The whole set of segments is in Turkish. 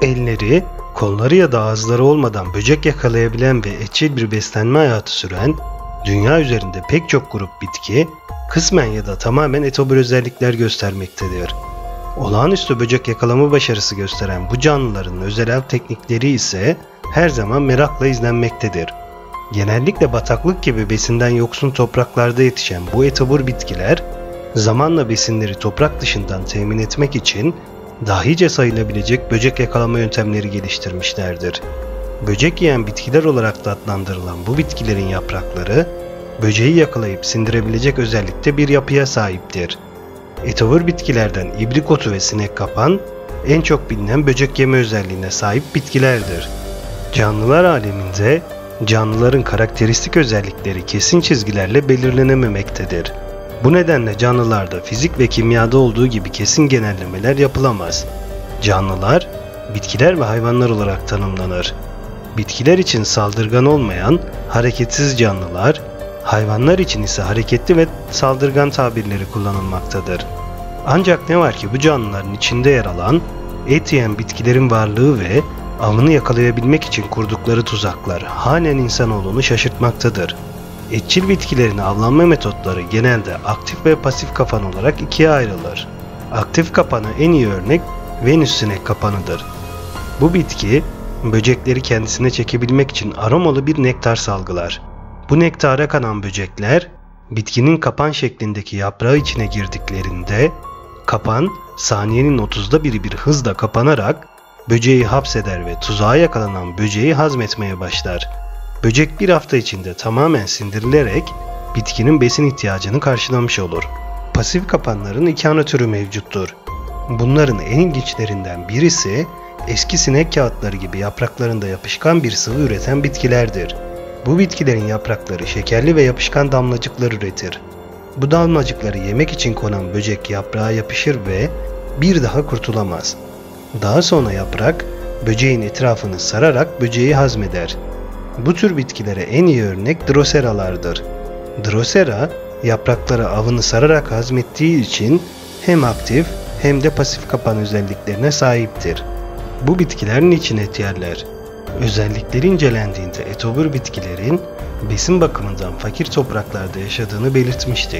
Elleri, kolları ya da ağızları olmadan böcek yakalayabilen ve etçil bir beslenme hayatı süren, dünya üzerinde pek çok grup bitki, kısmen ya da tamamen etobur özellikler göstermektedir. Olağanüstü böcek yakalama başarısı gösteren bu canlıların özel av teknikleri ise her zaman merakla izlenmektedir. Genellikle bataklık gibi besinden yoksun topraklarda yetişen bu etobur bitkiler, zamanla besinleri toprak dışından temin etmek için dahice sayılabilecek böcek yakalama yöntemleri geliştirmişlerdir. Böcek yiyen bitkiler olarak da adlandırılan bu bitkilerin yaprakları, böceği yakalayıp sindirebilecek özellikte bir yapıya sahiptir. Etobur bitkilerden ibrik otu ve sinek kapan, en çok bilinen böcek yeme özelliğine sahip bitkilerdir. Canlılar aleminde, canlıların karakteristik özellikleri kesin çizgilerle belirlenememektedir. Bu nedenle canlılarda fizik ve kimyada olduğu gibi kesin genellemeler yapılamaz. Canlılar, bitkiler ve hayvanlar olarak tanımlanır. Bitkiler için saldırgan olmayan, hareketsiz canlılar, hayvanlar için ise hareketli ve saldırgan tabirleri kullanılmaktadır. Ancak ne var ki bu canlıların içinde yer alan, et yiyen bitkilerin varlığı ve avını yakalayabilmek için kurdukları tuzaklar halen insanoğlunu şaşırtmaktadır. Etçil bitkilerin avlanma metotları genelde aktif ve pasif kapan olarak ikiye ayrılır. Aktif kapanı en iyi örnek Venüs sinek kapanıdır. Bu bitki, böcekleri kendisine çekebilmek için aromalı bir nektar salgılar. Bu nektara kanan böcekler, bitkinin kapan şeklindeki yaprağı içine girdiklerinde, kapan saniyenin 30'da biri bir hızla kapanarak böceği hapseder ve tuzağa yakalanan böceği hazmetmeye başlar. Böcek bir hafta içinde tamamen sindirilerek bitkinin besin ihtiyacını karşılamış olur. Pasif kapanların iki ana türü mevcuttur. Bunların en ilginçlerinden birisi eski sinek kağıtları gibi yapraklarında yapışkan bir sıvı üreten bitkilerdir. Bu bitkilerin yaprakları şekerli ve yapışkan damlacıklar üretir. Bu damlacıkları yemek için konan böcek yaprağa yapışır ve bir daha kurtulamaz. Daha sonra yaprak böceğin etrafını sararak böceği hazmeder. Bu tür bitkilere en iyi örnek Droseralardır. Drosera, yapraklara avını sararak hazmettiği için hem aktif hem de pasif kapan özelliklerine sahiptir. Bu bitkiler niçin et yerler? Özellikleri incelendiğinde etobur bitkilerin besin bakımından fakir topraklarda yaşadığını belirtmiştik.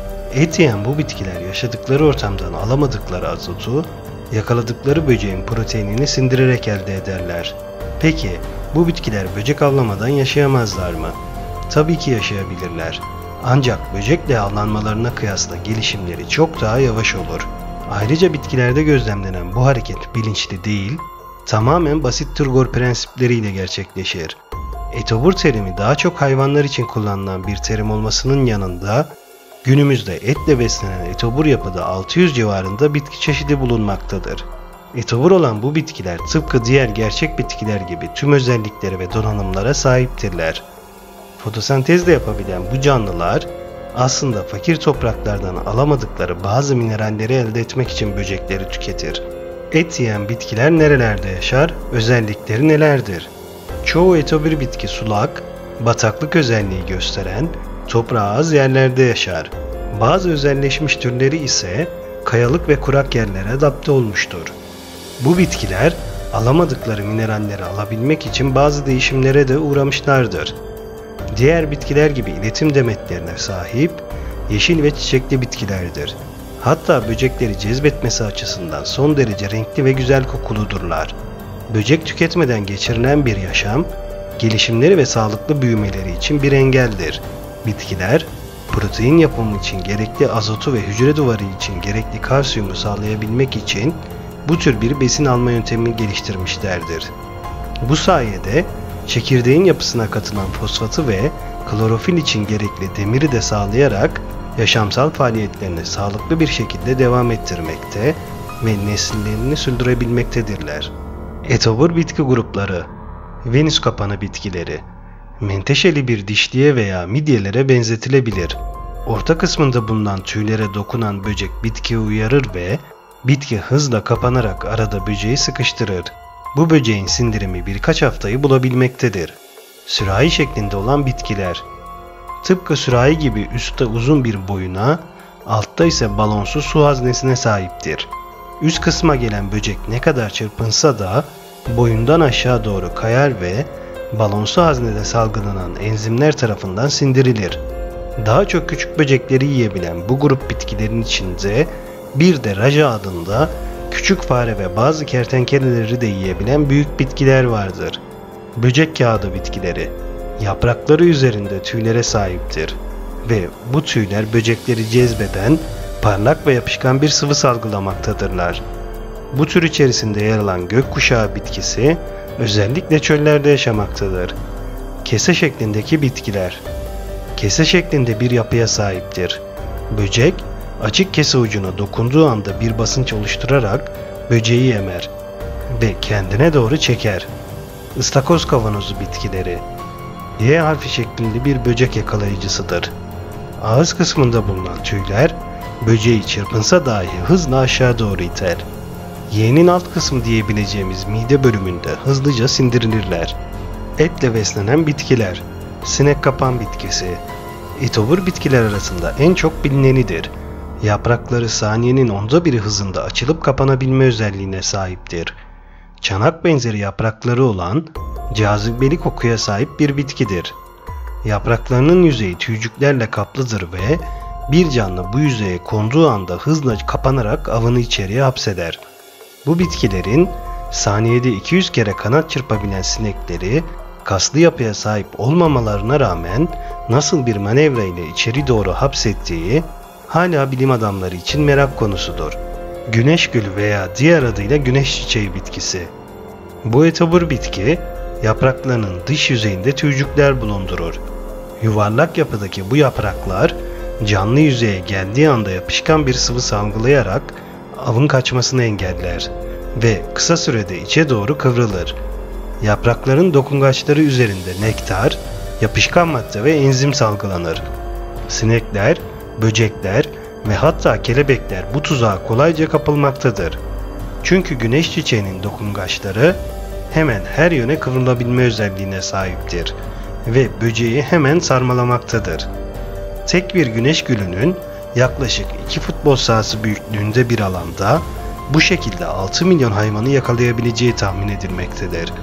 Et yiyen bu bitkiler yaşadıkları ortamdan alamadıkları azotu, yakaladıkları böceğin proteinini sindirerek elde ederler. Peki, bu bitkiler böcek avlamadan yaşayamazlar mı? Tabii ki yaşayabilirler. Ancak böcekle avlanmalarına kıyasla gelişimleri çok daha yavaş olur. Ayrıca bitkilerde gözlemlenen bu hareket bilinçli değil, tamamen basit turgor prensipleriyle gerçekleşir. Etobur terimi daha çok hayvanlar için kullanılan bir terim olmasının yanında, günümüzde etle beslenen etobur yapıda 600 civarında bitki çeşidi bulunmaktadır. Etobur olan bu bitkiler tıpkı diğer gerçek bitkiler gibi tüm özelliklere ve donanımlara sahiptirler. Fotosentez de yapabilen bu canlılar aslında fakir topraklardan alamadıkları bazı mineralleri elde etmek için böcekleri tüketir. Et yiyen bitkiler nerelerde yaşar, özellikleri nelerdir? Çoğu etobur bitki sulak, bataklık özelliği gösteren, toprağı az yerlerde yaşar. Bazı özelleşmiş türleri ise kayalık ve kurak yerlere adapte olmuştur. Bu bitkiler alamadıkları mineralleri alabilmek için bazı değişimlere de uğramışlardır. Diğer bitkiler gibi iletim demetlerine sahip, yeşil ve çiçekli bitkilerdir. Hatta böcekleri cezbetmesi açısından son derece renkli ve güzel kokuludurlar. Böcek tüketmeden geçirilen bir yaşam, gelişimleri ve sağlıklı büyümeleri için bir engeldir. Bitkiler, protein yapımı için gerekli azotu ve hücre duvarı için gerekli kalsiyumu sağlayabilmek için bu tür bir besin alma yöntemi geliştirmişlerdir. Bu sayede çekirdeğin yapısına katılan fosfatı ve klorofil için gerekli demiri de sağlayarak yaşamsal faaliyetlerini sağlıklı bir şekilde devam ettirmekte ve nesillerini sürdürebilmektedirler. Etobur bitki grupları: Venüs kapanı bitkileri, menteşeli bir dişliye veya midyelere benzetilebilir. Orta kısmında bulunan tüylere dokunan böcek bitkiyi uyarır ve bitki hızla kapanarak arada böceği sıkıştırır. Bu böceğin sindirimi birkaç haftayı bulabilmektedir. Sürahi şeklinde olan bitkiler: tıpkı sürahi gibi üstte uzun bir boyuna, altta ise balonsu su haznesine sahiptir. Üst kısma gelen böcek ne kadar çırpınsa da boyundan aşağı doğru kayar ve balonsu haznede salgılanan enzimler tarafından sindirilir. Daha çok küçük böcekleri yiyebilen bu grup bitkilerin içinde bir de raja adında küçük fare ve bazı kertenkeleleri de yiyebilen büyük bitkiler vardır. Böcek kağıdı bitkileri, yaprakları üzerinde tüylere sahiptir ve bu tüyler böcekleri cezbeden parlak ve yapışkan bir sıvı salgılamaktadırlar. Bu tür içerisinde yer alan gökkuşağı bitkisi özellikle çöllerde yaşamaktadır. Kese şeklindeki bitkiler. Kese şeklinde bir yapıya sahiptir. Böcek, açık kese ucuna dokunduğu anda bir basınç oluşturarak böceği emer ve kendine doğru çeker. Istakoz kavanozu bitkileri. Y harfi şeklinde bir böcek yakalayıcısıdır. Ağız kısmında bulunan tüyler, böceği çırpınsa dahi hızla aşağı doğru iter. Y'nin alt kısmı diyebileceğimiz mide bölümünde hızlıca sindirilirler. Etle beslenen bitkiler. Sinek kapan bitkisi. İtobur bitkiler arasında en çok bilinenidir. Yaprakları saniyenin 1/10 hızında açılıp kapanabilme özelliğine sahiptir. Çanak benzeri yaprakları olan, cazibeli kokuya sahip bir bitkidir. Yapraklarının yüzeyi tüycüklerle kaplıdır ve bir canlı bu yüzeye konduğu anda hızla kapanarak avını içeriye hapseder. Bu bitkilerin saniyede 200 kere kanat çırpabilen sinekleri, kaslı yapıya sahip olmamalarına rağmen nasıl bir manevra ile içeri doğru hapsettiği hala bilim adamları için merak konusudur. Güneş gülü veya diğer adıyla güneş çiçeği bitkisi. Bu etobur bitki, yapraklarının dış yüzeyinde tüycükler bulundurur. Yuvarlak yapıdaki bu yapraklar, canlı yüzeye geldiği anda yapışkan bir sıvı salgılayarak avın kaçmasını engeller ve kısa sürede içe doğru kıvrılır. Yaprakların dokungaçları üzerinde nektar, yapışkan madde ve enzim salgılanır. Sinekler, böcekler ve hatta kelebekler bu tuzağa kolayca kapılmaktadır. Çünkü güneş çiçeğinin dokungaçları hemen her yöne kıvrılabilme özelliğine sahiptir ve böceği hemen sarmalamaktadır. Tek bir güneş gülünün yaklaşık 2 futbol sahası büyüklüğünde bir alanda bu şekilde 6 milyon hayvanı yakalayabileceği tahmin edilmektedir.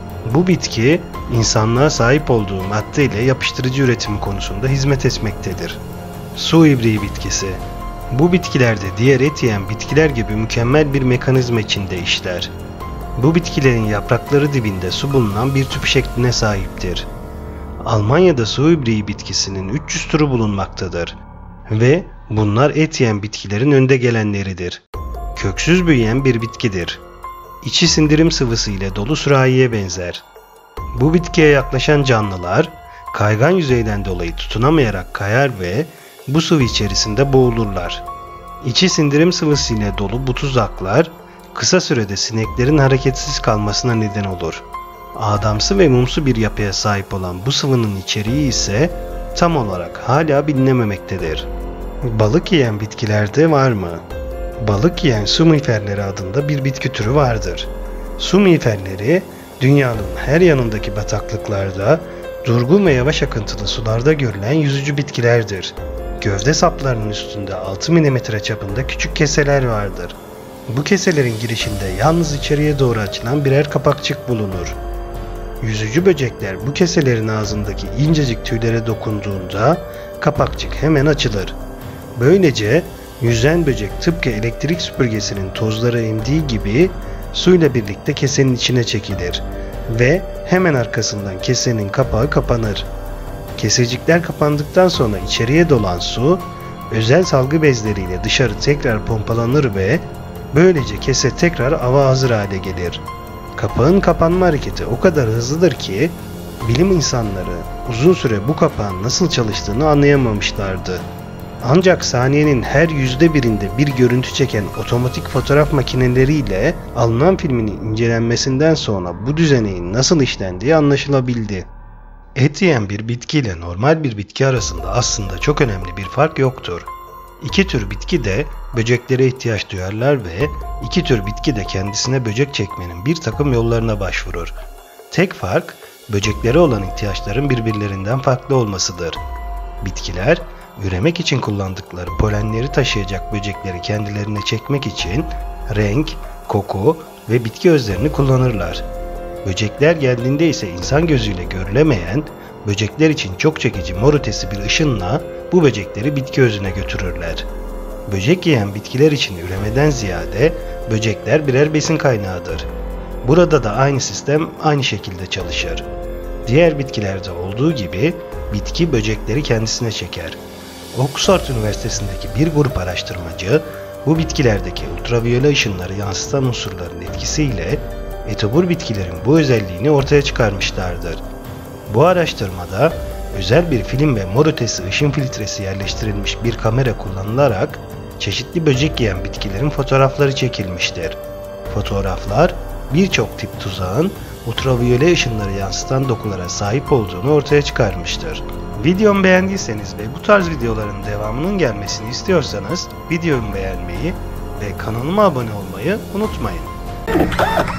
Bu bitki, insanlığa sahip olduğu madde ile yapıştırıcı üretimi konusunda hizmet etmektedir. Su ibriği bitkisi. Bu bitkilerde diğer et yiyen bitkiler gibi mükemmel bir mekanizma içinde işler. Bu bitkilerin yaprakları dibinde su bulunan bir tüp şekline sahiptir. Almanya'da su ibriği bitkisinin 300 türü bulunmaktadır ve bunlar et yiyen bitkilerin önde gelenleridir. Köksüz büyüyen bir bitkidir. İçi sindirim sıvısı ile dolu sürahiye benzer. Bu bitkiye yaklaşan canlılar kaygan yüzeyden dolayı tutunamayarak kayar ve bu sıvı içerisinde boğulurlar. İçi sindirim sıvısı ile dolu bu tuzaklar kısa sürede sineklerin hareketsiz kalmasına neden olur. Adamsı ve mumsu bir yapıya sahip olan bu sıvının içeriği ise tam olarak hala bilinememektedir. Balık yiyen bitkilerde var mı? Balık yiyen su miğferleri adında bir bitki türü vardır. Su miğferleri dünyanın her yanındaki bataklıklarda, durgun ve yavaş akıntılı sularda görülen yüzücü bitkilerdir. Gövde saplarının üstünde 6 mm çapında küçük keseler vardır. Bu keselerin girişinde yalnız içeriye doğru açılan birer kapakçık bulunur. Yüzücü böcekler bu keselerin ağzındaki incecik tüylere dokunduğunda kapakçık hemen açılır. Böylece yüzen böcek tıpkı elektrik süpürgesinin tozları emdiği gibi suyla birlikte kesenin içine çekilir ve hemen arkasından kesenin kapağı kapanır. Kesecikler kapandıktan sonra içeriye dolan su özel salgı bezleriyle dışarı tekrar pompalanır ve böylece kese tekrar ava hazır hale gelir. Kapağın kapanma hareketi o kadar hızlıdır ki bilim insanları uzun süre bu kapağın nasıl çalıştığını anlayamamışlardı. Ancak saniyenin her %1'inde bir görüntü çeken otomatik fotoğraf makineleriyle alınan filmin incelenmesinden sonra bu düzeneğin nasıl işlendiği anlaşılabildi. Et yiyen bir bitki ile normal bir bitki arasında aslında çok önemli bir fark yoktur. İki tür bitki de böceklere ihtiyaç duyarlar ve iki tür bitki de kendisine böcek çekmenin bir takım yollarına başvurur. Tek fark, böceklere olan ihtiyaçların birbirlerinden farklı olmasıdır. Bitkiler, üremek için kullandıkları polenleri taşıyacak böcekleri kendilerine çekmek için renk, koku, ve bitki özlerini kullanırlar. Böcekler geldiğinde ise insan gözüyle görülemeyen, böcekler için çok çekici mor ötesi bir ışınla bu böcekleri bitki özüne götürürler. Böcek yiyen bitkiler için üremeden ziyade böcekler birer besin kaynağıdır. Burada da aynı sistem aynı şekilde çalışır. Diğer bitkilerde olduğu gibi bitki böcekleri kendisine çeker. Oxford Üniversitesi'ndeki bir grup araştırmacı bu bitkilerdeki ultraviyole ışınları yansıtan unsurların etkisiyle etobur bitkilerin bu özelliğini ortaya çıkarmışlardır. Bu araştırmada özel bir film ve mor ötesi ışın filtresi yerleştirilmiş bir kamera kullanılarak çeşitli böcek yiyen bitkilerin fotoğrafları çekilmiştir. Fotoğraflar birçok tip tuzağın ultraviyole ışınları yansıtan dokulara sahip olduğunu ortaya çıkarmıştır. Videomu beğendiyseniz ve bu tarz videoların devamının gelmesini istiyorsanız videomu beğenmeyi ve kanalıma abone olmayı unutmayın.